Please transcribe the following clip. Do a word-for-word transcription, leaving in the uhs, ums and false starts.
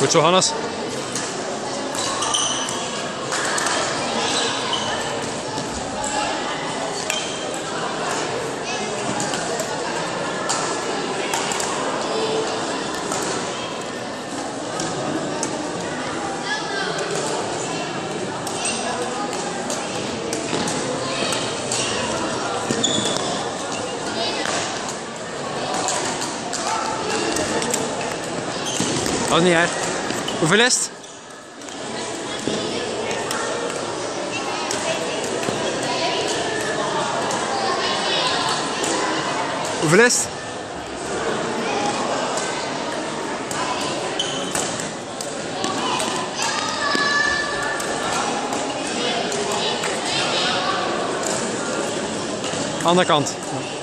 Goed zo, Hannes. Dat is niet erg. Hoeveel is het? Hoeveel is het? Andere kant.